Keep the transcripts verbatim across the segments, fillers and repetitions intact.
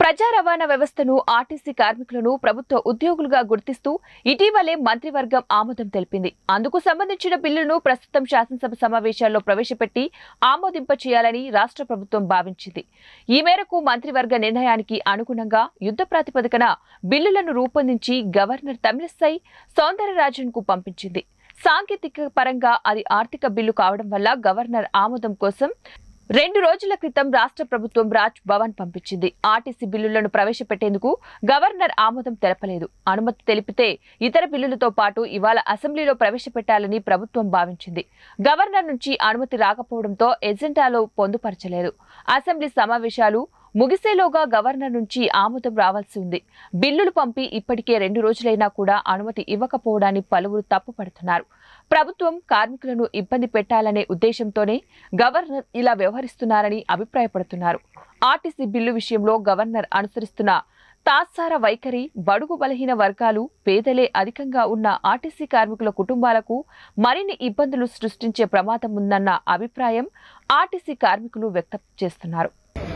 ప్రజా రవాణా వ్యవస్థను ఆర్టీసీ కార్మికులను ప్రభుత్వ ఉద్యోగులుగా గుర్తిస్తూ ఇటీవలే మంత్రివర్గం ఆమోదం తెలిపింది. అందుకు సంబంధించిన బిల్లును ప్రస్తుతం శాసనసభ సమావేశాల్లో ప్రవేశపెట్టి ఆమోదింప చేయాలని రాష్ట్ర ప్రభుత్వం భావించింది. ఈ మేరకు మంత్రివర్గ నిర్ణయానికి అనుగుణంగా యుద్ధ ప్రాతిపదికన బిల్లులను రూపొందించి గవర్నర్ తమిళిసై సౌందరరాజన్కు పంపించింది. సాంకేతిక పరంగా అది ఆర్థిక బిల్లు కావడం వల్ల గవర్నర్ ఆమోదం కోసం రెండు రోజుల క్రితం రాష్ట్ర ప్రభుత్వం రాజ్ భవన్ పంపించింది. ఆర్టీసీ బిల్లులను ప్రవేశపెట్టేందుకు గవర్నర్ ఆమోదం తెలపలేదు. అనుమతి తెలిపితే ఇతర బిల్లులతో పాటు ఇవాళ అసెంబ్లీలో ప్రవేశపెట్టాలని ప్రభుత్వం భావించింది. గవర్నర్ నుంచి అనుమతి రాకపోవడంతో ఎజెండాలో పొందుపరచలేదు. అసెంబ్లీ సమావేశాలు ముగిసేలోగా గవర్నర్ నుంచి ఆమోదం రావాల్సి ఉంది. బిల్లులు పంపి ఇప్పటికే రెండు రోజులైనా కూడా అనుమతి ఇవ్వకపోవడాన్ని పలువురు తప్పుపడుతున్నారు. ప్రభుత్వం కార్మికులను ఇబ్బంది పెట్టాలనే ఉద్దేశంతోనే గవర్నర్ ఇలా వ్యవహరిస్తున్నారని అభిప్రాయపడుతున్నారు. ఆర్టీసీ బిల్లు విషయంలో గవర్నర్ అనుసరిస్తున్న తాత్సార వైఖరి బడుగు బలహీన వర్గాలు, పేదలే అధికంగా ఉన్న ఆర్టీసీ కార్మికుల కుటుంబాలకు మరిన్ని ఇబ్బందులు సృష్టించే ప్రమాదం ఉందన్న అభిప్రాయం ఆర్టీసీ కార్మికులు వ్యక్తం చేస్తున్నారు.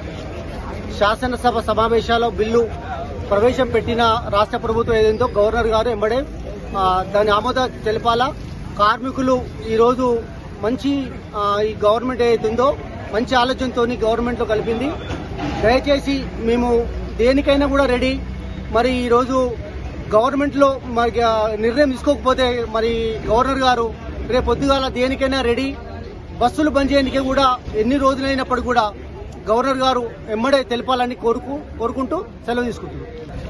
శాసనసభ సమావేశాల్లో బిల్లు ప్రవేశపెట్టిన రాష్ట్ర ప్రభుత్వం ఏదైందో గవర్నర్ గారు ఎంబడే దాని ఆమోదం తెలపాలా. కార్మికులు ఈరోజు మంచి ఈ గవర్నమెంట్ ఏదైతుందో మంచి ఆలోచనతో గవర్నమెంట్ లో కలిపింది. దయచేసి మేము దేనికైనా కూడా రెడీ. మరి ఈరోజు గవర్నమెంట్ లో మరి నిర్ణయం తీసుకోకపోతే మరి గవర్నర్ గారు రేపు పొద్దుగాల దేనికైనా రెడీ. బస్సులు బంద్ చేయడానికి కూడా ఎన్ని రోజులైనప్పుడు కూడా గవర్నర్ గారు ఎమ్మడే తెలపాలని కోరుకు కోరుకుంటూ సెలవు తీసుకుంటున్నాం.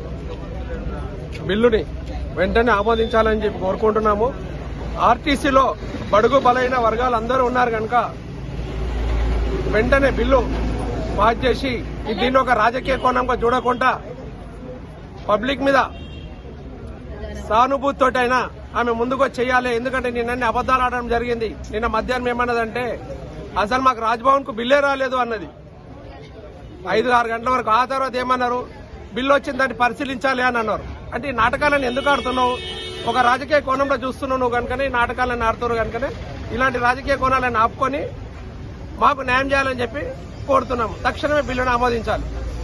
బిల్లుని వెంటనే ఆమోదించాలని చెప్పి కోరుకుంటున్నాము. ఆర్టీసీలో బడుగు బలైన వర్గాలు అందరూ ఉన్నారు కనుక వెంటనే బిల్లు పాస్ చేసి దీన్ని ఒక రాజకీయ కోణంగా చూడకుండా పబ్లిక్ మీద సానుభూతితోటైనా ఆమె ముందుకు చేయాలి. ఎందుకంటే నిన్న అబద్దాలు ఆడడం జరిగింది. నిన్న మధ్యాహ్నం ఏమన్నదంటే అసలు మాకు రాజ్భవన్ కు బిల్లే రాలేదు అన్నది. ఐదు ఆరు గంటల వరకు ఆ తర్వాత ఏమన్నారు, బిల్లు వచ్చిందని పరిశీలించాలి అని అన్నారు. అంటే ఈ నాటకాలను ఎందుకు ఆడుతున్నావు? ఒక రాజకీయ కోణంలో చూస్తున్నావు నువ్వు కనుకనే ఈ నాటకాలను ఆడుతున్నావు కనుకనే ఇలాంటి రాజకీయ కోణాలను ఆపుకొని మాకు న్యాయం చేయాలని చెప్పి కోరుతున్నాము. తక్షణమే బిల్లును ఆమోదించాలి.